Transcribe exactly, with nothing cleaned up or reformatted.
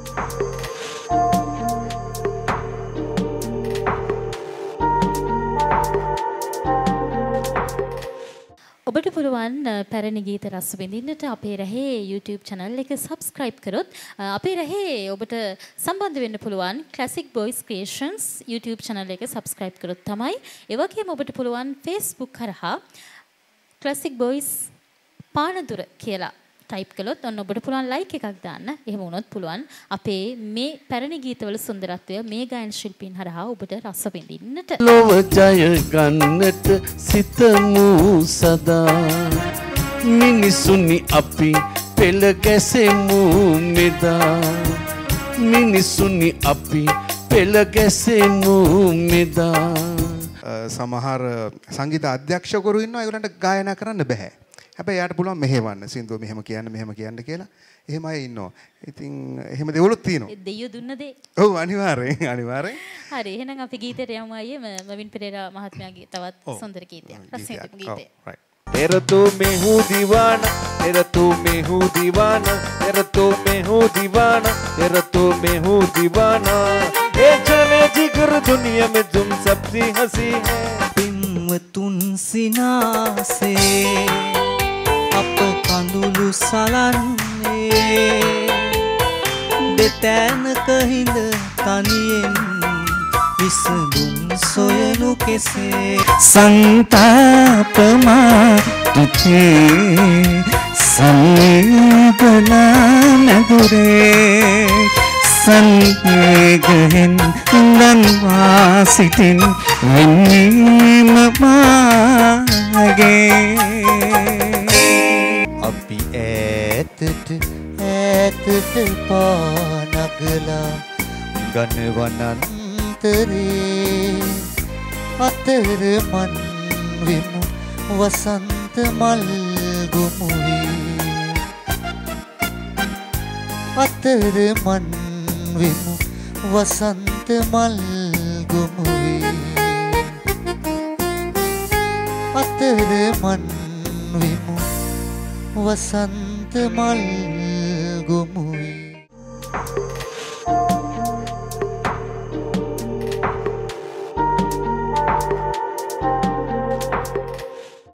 ඔබට පුළුවන් පැරණි ගීත රස විඳින්නට අපේ රැහේ YouTube channel එක subscribe කරොත් අපේ රැහේ ඔබට සම්බන්ධ වෙන්න පුළුවන් Classic Boys Creations YouTube channel එක subscribe කරොත් තමයි. ඒ වගේම ඔබට පුළුවන් Facebook කරහා Classic Boys පානදුර කියලා type කළොත් ඔන්න ඔබට පුළුවන් like එකක් දාන්න. එහෙම වුණොත් පුළුවන් අපේ මේ පැරණි ගීතවල සුන්දරත්වය මේ ගායන ශිල්පීන් හරහා ඔබට රස විඳින්නට. ලොව ජය ගන්නට සිතමු සදා මිනිසුනි අපි පෙළ ගැසෙමු මෙදා මිනිසුනි අපි පෙළ ගැසෙමු මෙදා. සමහර සංගීත අධ්‍යක්ෂකවරු ඉන්නවා ඒගොල්ලන්ට ගායනා කරන්න බෑ. හැබැයි යාට පුළුවන් මෙහෙවන්න සින්දුව මෙහෙම කියන්න මෙහෙම කියන්න කියලා. එහෙම අය ඉන්නවා. ඉතින් එහෙම දේවලුත් තියෙනවා. ඒ දෙයියෝ දුන්න දේ. ඔව් අනිවාර්යෙන් අනිවාර්යෙන්. හරි එහෙනම් අපි ගීතයට යමු අයියේ මවින් පෙරේරා මහත්මයාගේ තවත් සුන්දර ගීතයක්. රසයෙන් ගීතය. तेरा तो मैं हूँ दीवाना तेरा तो मैं हूँ दीवाना तेरा तो मैं हूँ दीवाना तेरा तो मैं हूँ दीवाना ये जाने जिगर दुनिया में तुम सबसे हंसी है පින්වතුන් සිනාසේ අප කඳුළු සලන්නේ දෙතැනක හිඳ තනියෙන් විසඳුම් සොයනු කෙසේ සංතාපමා තුතේ සංවේදනා නැදුරේ සංවේගයෙන් ලන්වා සිටින් වෙන්නේම මාගේ අපි ඈතට ඈතට පානගලා ගනවනන්තරේ අතරමන් වෙමු වසන්ත මල් ගොමුවේ අතරමන් වෙමු වසන්ත මල් ගොමුවේ අතරමන් වෙමු වසන්ත මල් ගොමුවේ